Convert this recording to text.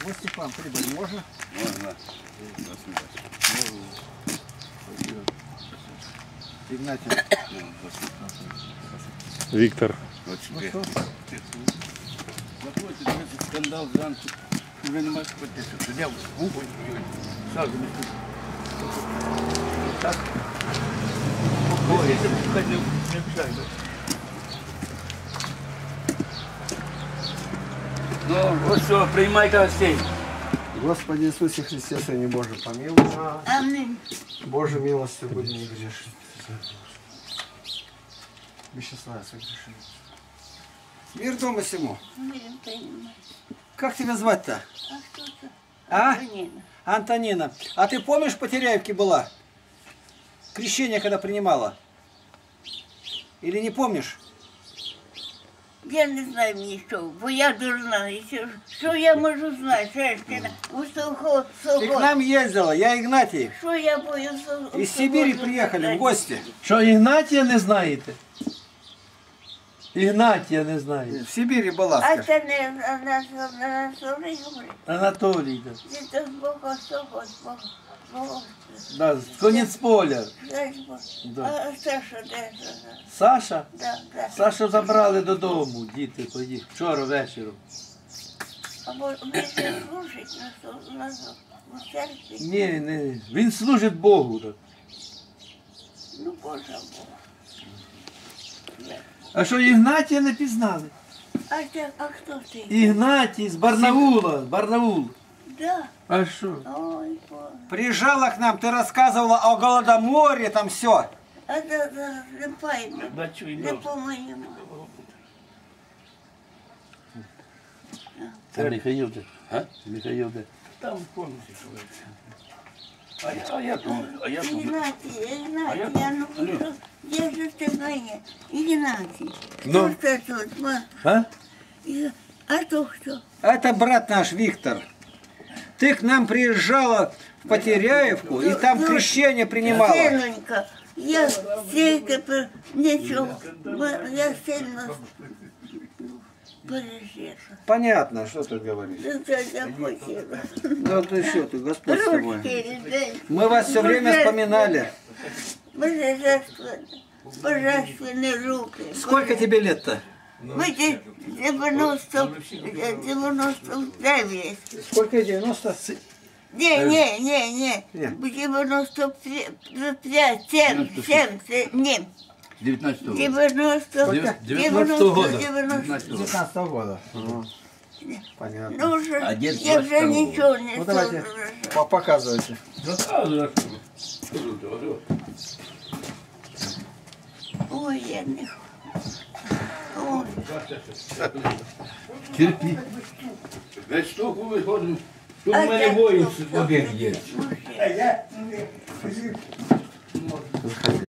Ну, Степан, прибыль можно? Можно. Игнатий. Виктор. Вот Ну тебе. что? Заходите, это скандал, Жан, уже не можешь подписываться. Я губы сразу не так. Ой, если бы хотел, не обижай, да? Ну, вот что, принимайте гостей. Господи Иисусе Христе, Сыне Божий, помилуй. Аминь. Божьей милостью будем не грешить. Вячеслав согрешил. Мир дома сему. Мирим принимай. Как тебя звать-то? А что это? А? Антонина. Антонина. А ты помнишь, в Потеряевке была? Крещение, когда принимала? Или не помнишь? Я не знаю нічого, бо я дурна. Що я можу знати? Шерстина, у совхоз, Ты к нам ездила, я Игнатий. Що я бою совхоз? Из Сибири приехали в гости. Що, Ігнатія не знаєте? Ігнатія не знаєте. В Сибири была. А скажи. це не Анатолій говорить. Анатолій, да. Це з Бога совхоз, Бога. Да, з конець поля. Да. А Саша де? Саша? Да. Сашу забрали додому, діти поїхали. Вчора вечором. Або він ще служить на церкві. Ні, не. Він служить Богу. Так. Ну, Боже Бог. А що, Ігнатія не пізнали? А хто ти? Ігнатій з Барнаула. Барнаул. Да. А що? Ой, Боже. Приезжала к нам, ты рассказывала о Голодоморе, там все. А да, не пойду. Бачу, і Не добре. по-моєму. Це Михаїл де. А? Михаїл де. Там повністю чоловіче. А я думаю, Ігнатій, я- ну що? Де ж ти моє? Ігнатій. Ну? Хто це тут? А? А то хто? Это брат наш Виктор. Ты к нам приезжала в Потеряевку и там крещение принимала. Синонька, я стільки нічого, бо я сильно пережила. Понятно, что ты говоришь. Це я хотіла. Ну ты что, ты, Господь с тобой. Ручки, людей. Мы вас все время вспоминали. Божественные руки. Сколько тебе лет-то? Вы 99. Сколько? 90? Не. Нет. 95, 7, не. 19-го. 90 года. 19 года. Понятно. Ну уже, А дед я уже 22-го. ничего не Ну давайте, слышу. показывайте. Ой, я не хочу. Терпи. Весь штуку виходимо. Тут А в мене як воїн то? один є. Мужчина.